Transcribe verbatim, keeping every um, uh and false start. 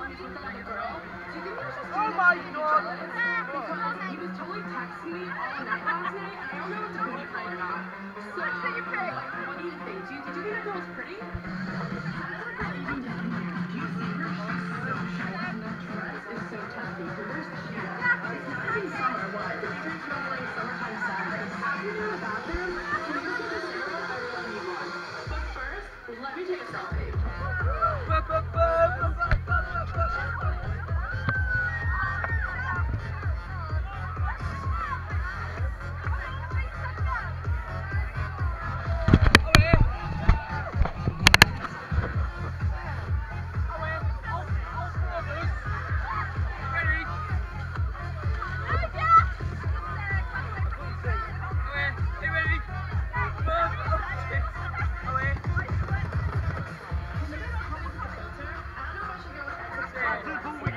Oh my god! He was totally texting me all night last night, and I don't know what to believe or not. So, like, what do you think? Do you, did you think that girl was pretty? Let me take a selfie. Two, two,